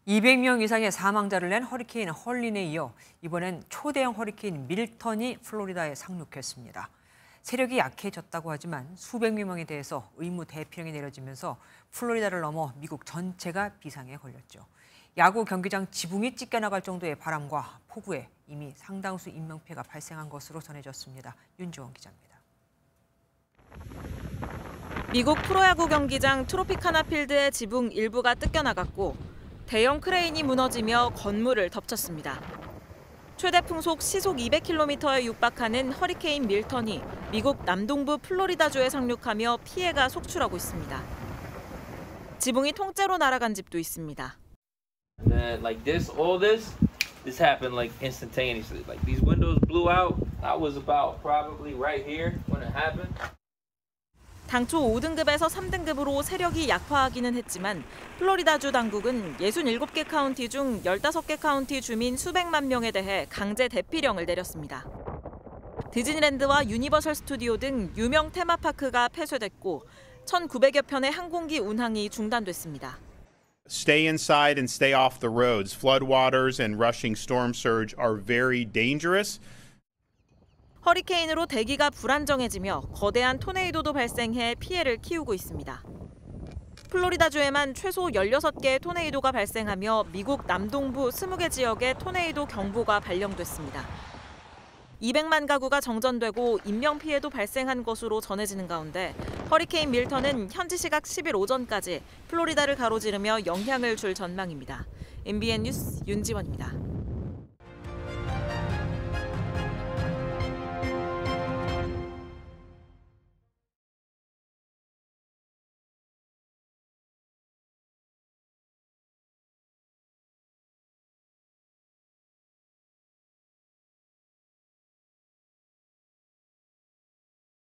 200명 이상의 사망자를 낸 허리케인 헐린에 이어 이번엔 초대형 허리케인 밀턴이 플로리다에 상륙했습니다. 세력이 약해졌다고 하지만 수백 명에 대해서 의무 대피령이 내려지면서 플로리다를 넘어 미국 전체가 비상에 걸렸죠. 야구 경기장 지붕이 찢겨나갈 정도의 바람과 폭우에 이미 상당수 인명피해가 발생한 것으로 전해졌습니다. 윤주원 기자입니다. 미국 프로야구 경기장 트로피카나 필드의 지붕 일부가 뜯겨나갔고 대형 크레인이 무너지며 건물을 덮쳤습니다. 최대 풍속 시속 200km에 육박하는 허리케인 밀턴이 미국 남동부 플로리다주에 상륙하며 피해가 속출하고 있습니다. 지붕이 통째로 날아간 집도 있습니다. And then like this happened like instantaneously. Like these windows blew out. I was about probably right here when it happened. 당초 5등급에서 3등급으로 세력이 약화하기는 했지만 플로리다주 당국은 67개 카운티 중 15개 카운티 주민 수백만 명에 대해 강제 대피령을 내렸습니다. 디즈니랜드와 유니버설 스튜디오 등 유명 테마파크가 폐쇄됐고 1,900여 편의 항공기 운항이 중단됐습니다. Stay inside and stay off the roads. Floodwaters and rushing storm surge are very dangerous. 허리케인으로 대기가 불안정해지며 거대한 토네이도도 발생해 피해를 키우고 있습니다. 플로리다주에만 최소 16개의 토네이도가 발생하며 미국 남동부 20개 지역에 토네이도 경보가 발령됐습니다. 200만 가구가 정전되고 인명피해도 발생한 것으로 전해지는 가운데 허리케인 밀턴은 현지 시각 10일 오전까지 플로리다를 가로지르며 영향을 줄 전망입니다. MBN 뉴스 윤지원입니다.